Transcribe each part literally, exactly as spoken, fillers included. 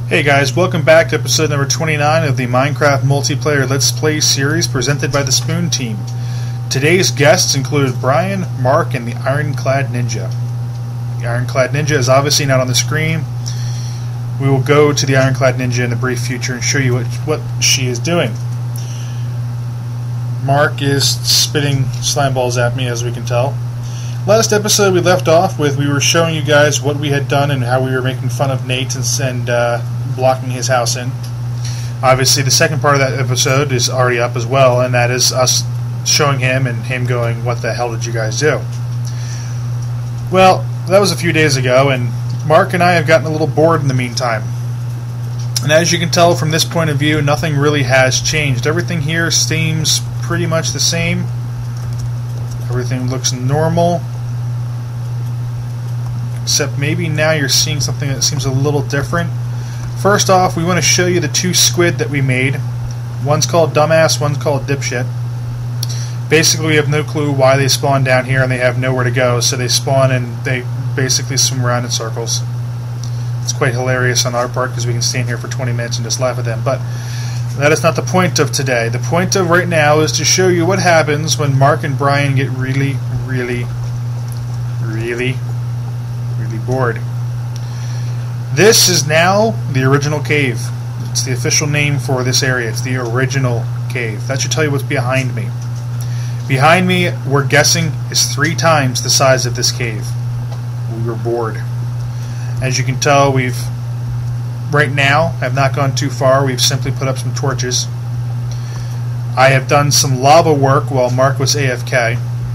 Hey guys, welcome back to episode number twenty-nine of the Minecraft Multiplayer Let's Play series presented by the Spoon Team. Today's guests include Brian, Mark, and the Ironclad Ninja. The Ironclad Ninja is obviously not on the screen. We will go to the Ironclad Ninja in the brief future and show you what, what she is doing. Mark is spitting slime balls at me, as we can tell. Last episode we left off with we were showing you guys what we had done and how we were making fun of Nate and, and uh, blocking his house in. Obviously the second part of that episode is already up as well, and that is us showing him and him going, what the hell did you guys do? Well, that was a few days ago, and Mark and I have gotten a little bored in the meantime. And as you can tell from this point of view, nothing really has changed. Everything here seems pretty much the same. Everything looks normal. Except maybe now you're seeing something that seems a little different. First off, we want to show you the two squid that we made. One's called Dumbass, one's called Dipshit. Basically, we have no clue why they spawn down here and they have nowhere to go, so they spawn and they basically swim around in circles. It's quite hilarious on our part because we can stand here for twenty minutes and just laugh at them, but that is not the point of today. The point of right now is to show you what happens when Mark and Brian get really, really, really, really bored. This is now the original cave. It's the official name for this area. It's the original cave. That should tell you what's behind me. Behind me, we're guessing, is three times the size of this cave. We were bored. As you can tell, we've right now have not gone too far. We've simply put up some torches. I have done some lava work while Mark was A F K.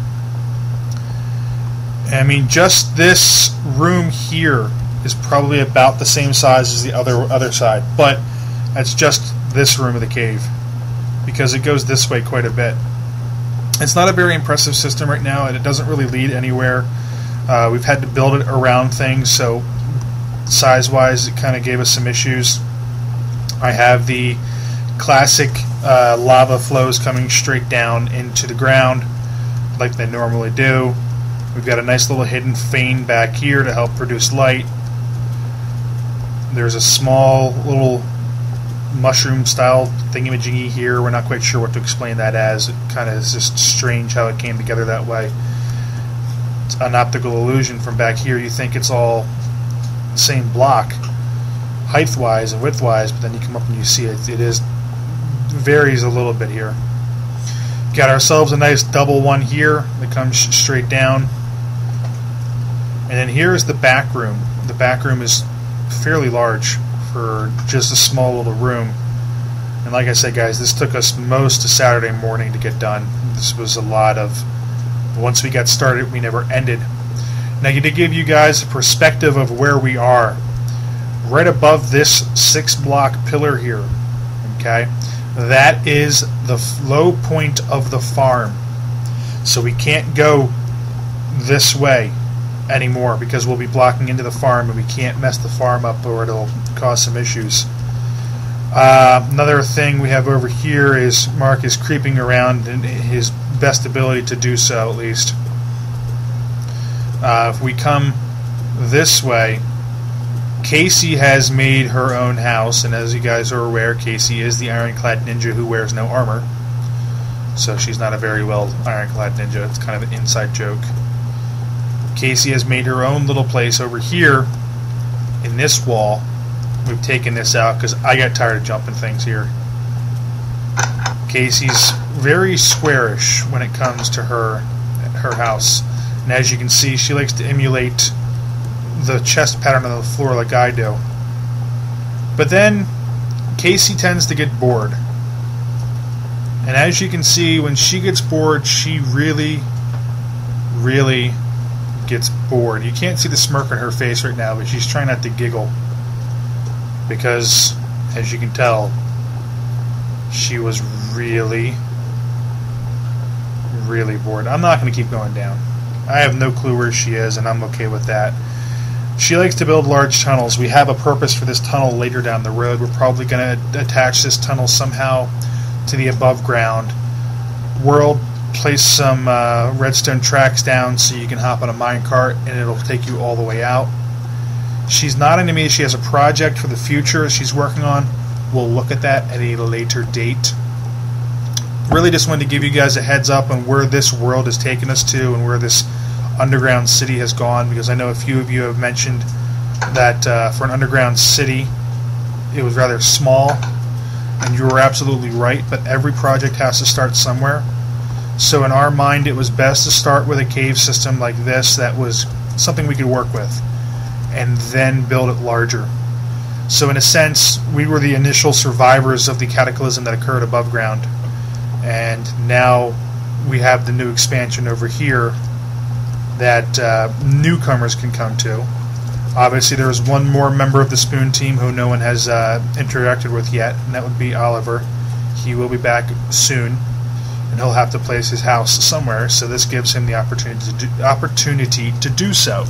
I mean, just this room here is probably about the same size as the other other side, but that's just this room of the cave because it goes this way quite a bit. It's not a very impressive system right now, and it doesn't really lead anywhere. Uh, we've had to build it around things, so size-wise it kind of gave us some issues. I have the classic uh, lava flows coming straight down into the ground like they normally do. We've got a nice little hidden vein back here to help produce light. There's a small little mushroom style thingamajiggy here. We're not quite sure what to explain that as. It kind of is just strange how it came together that way. It's an optical illusion from back here. You think it's all the same block height-wise and width-wise, but then you come up and you see it. It is varies a little bit here. Got ourselves a nice double one here that comes straight down. And then here's the back room. The back room is fairly large for just a small little room. And like I said, guys, this took us most of Saturday morning to get done. This was a lot of... Once we got started, we never ended. Now, to give you guys a perspective of where we are, right above this six-block pillar here, okay, that is the low point of the farm. So we can't go this way anymore because we'll be blocking into the farm and we can't mess the farm up or it'll cause some issues. Uh, another thing we have over here is Mark is creeping around in his best ability to do so, at least. Uh, if we come this way, Casey has made her own house, and as you guys are aware, Casey is the Ironclad Ninja who wears no armor. So she's not a very well Ironclad Ninja. It's kind of an inside joke. Casey has made her own little place over here in this wall. We've taken this out because I got tired of jumping things here. Casey's very squarish when it comes to her her house. And as you can see, she likes to emulate the chest pattern on the floor like I do. But then Casey tends to get bored. And as you can see, when she gets bored, she really, really gets bored. You can't see the smirk on her face right now, but she's trying not to giggle. Because, as you can tell, she was really, really bored. I'm not going to keep going down. I have no clue where she is, and I'm okay with that. She likes to build large tunnels. We have a purpose for this tunnel later down the road. We're probably going to attach this tunnel somehow to the above ground world, place some uh, redstone tracks down so you can hop on a minecart and it'll take you all the way out. She's not an enemy. She has a project for the future she's working on. We'll look at that at a later date. Really just wanted to give you guys a heads up on where this world is taking us to and where this underground city has gone, because I know a few of you have mentioned that uh, for an underground city it was rather small, and you were absolutely right, but every project has to start somewhere. So in our mind it was best to start with a cave system like this that was something we could work with, and then build it larger. So in a sense, we were the initial survivors of the cataclysm that occurred above ground, and now we have the new expansion over here that uh, newcomers can come to. Obviously there is one more member of the Spoon team who no one has uh, interacted with yet, and that would be Oliver. He will be back soon, and he'll have to place his house somewhere, so this gives him the opportunity to do, opportunity to do so.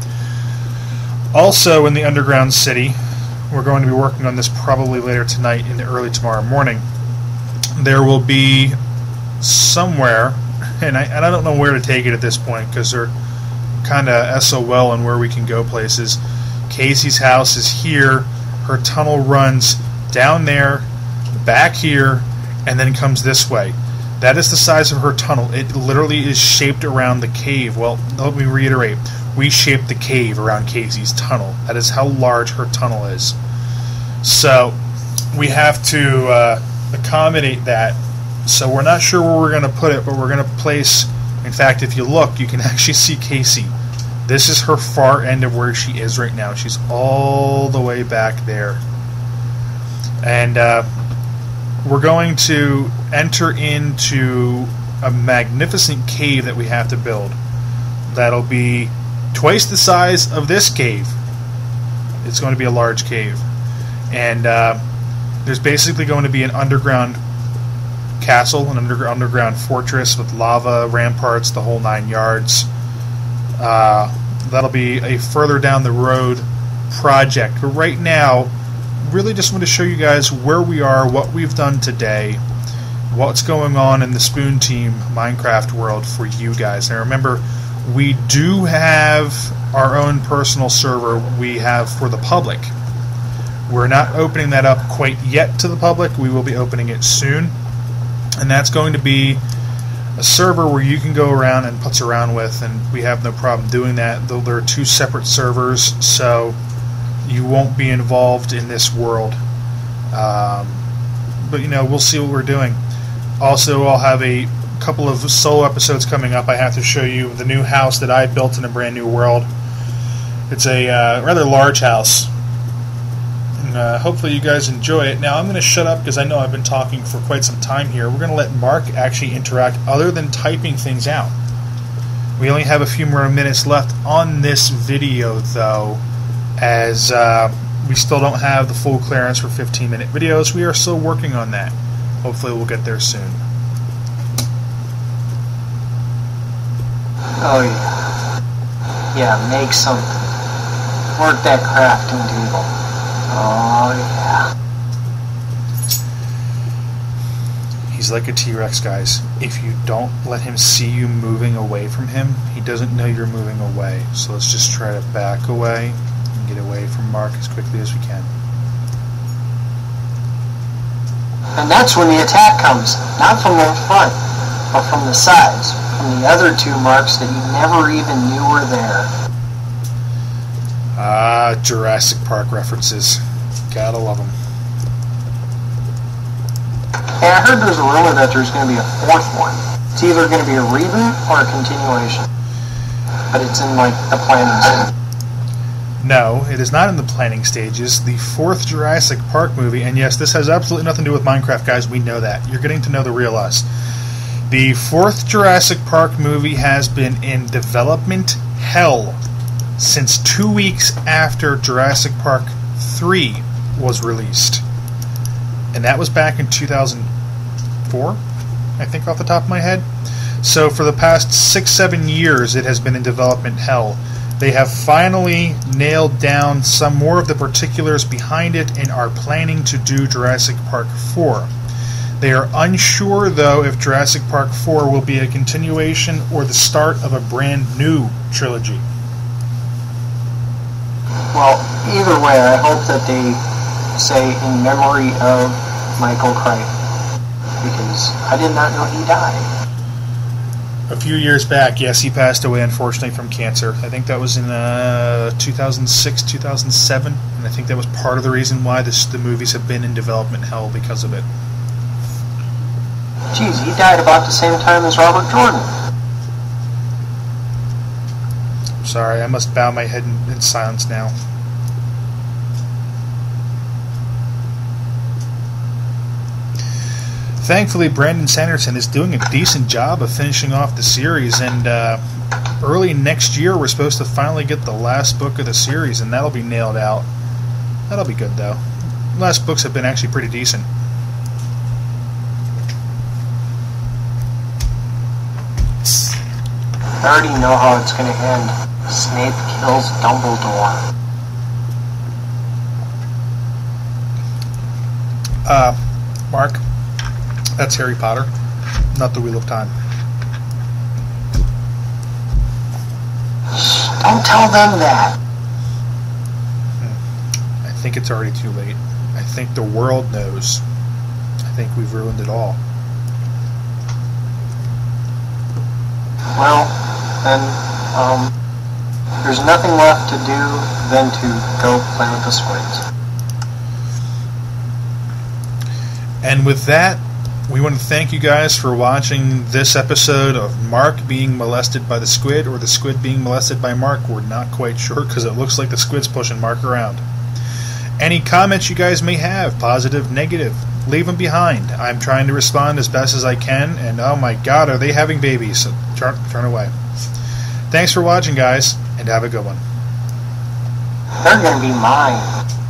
Also in the underground city, we're going to be working on this probably later tonight and early tomorrow morning. There will be somewhere, and I, and I don't know where to take it at this point because they're kind of S O L on where we can go places. Casey's house is here. Her tunnel runs down there, back here, and then comes this way. That is the size of her tunnel. It literally is shaped around the cave. Well, let me reiterate. We shaped the cave around Casey's tunnel. That is how large her tunnel is. So we have to uh, accommodate that. So we're not sure where we're going to put it, but we're going to place... In fact, if you look, you can actually see Casey. This is her far end of where she is right now. She's all the way back there. And uh, we're going to enter into a magnificent cave that we have to build. That'll be twice the size of this cave. It's going to be a large cave. And uh, there's basically going to be an underground castle, an under underground fortress with lava, ramparts, the whole nine yards. Uh, that'll be a further down the road project. But right now, really just want to show you guys where we are, what we've done today, what's going on in the Spoon Team Minecraft world for you guys. Now remember, we do have our own personal server we have for the public. We're not opening that up quite yet to the public. We will be opening it soon. And that's going to be a server where you can go around and putz around with, and we have no problem doing that. Though there are two separate servers, so you won't be involved in this world. Um, but, you know, we'll see what we're doing. Also, I'll have a couple of solo episodes coming up. I have to show you the new house that I built in a brand new world. It's a uh, rather large house. And, uh, hopefully you guys enjoy it. Now I'm going to shut up because I know I've been talking for quite some time here. We're going to let Mark actually interact other than typing things out. We only have a few more minutes left on this video though, as uh, we still don't have the full clearance for fifteen minute videos. We are still working on that. Hopefully we'll get there soon. Oh yeah. Yeah, make something. Work that crafting table. Oh yeah. He's like a T-Rex, guys. If you don't let him see you moving away from him, he doesn't know you're moving away. So let's just try to back away and get away from Mark as quickly as we can. And that's when the attack comes. Not from the front, but from the sides. From the other two marks that you never even knew were there. Ah, Jurassic Park references. Gotta love them. Hey, I heard there's a rumor that there's going to be a fourth one. It's either going to be a reboot or a continuation. But it's in, like, the planning stage. No, it is not in the planning stages. The fourth Jurassic Park movie, and yes, this has absolutely nothing to do with Minecraft, guys. We know that. You're getting to know the real us. The fourth Jurassic Park movie has been in development hell since two weeks after Jurassic Park three was released. And that was back in two thousand four, I think, off the top of my head. So for the past six, seven years, it has been in development hell. They have finally nailed down some more of the particulars behind it and are planning to do Jurassic Park four. They are unsure, though, if Jurassic Park four will be a continuation or the start of a brand new trilogy. Well, either way, I hope that they say in memory of Michael Crichton, because I did not know he died. A few years back, yes, he passed away, unfortunately, from cancer. I think that was in uh, two thousand six, two thousand seven, and I think that was part of the reason why this, the movies have been in development hell because of it. Geez, he died about the same time as Robert Jordan. Sorry, I must bow my head in, in silence now. Thankfully, Brandon Sanderson is doing a decent job of finishing off the series, and uh, early next year we're supposed to finally get the last book of the series, and that'll be nailed out. That'll be good, though. The last books have been actually pretty decent. I already know how it's going to end. Snape kills Dumbledore. Uh, Mark? That's Harry Potter, not the Wheel of Time. Don't tell them that. I think it's already too late. I think the world knows. I think we've ruined it all. Well, then, um, there's nothing left to do than to go play with the squids. And with that, we want to thank you guys for watching this episode of Mark being molested by the squid, or the squid being molested by Mark. We're not quite sure, because it looks like the squid's pushing Mark around. Any comments you guys may have, positive, negative, leave them behind. I'm trying to respond as best as I can, and oh my god, are they having babies? So turn, turn away. Thanks for watching, guys, and have a good one. They're going to be mine.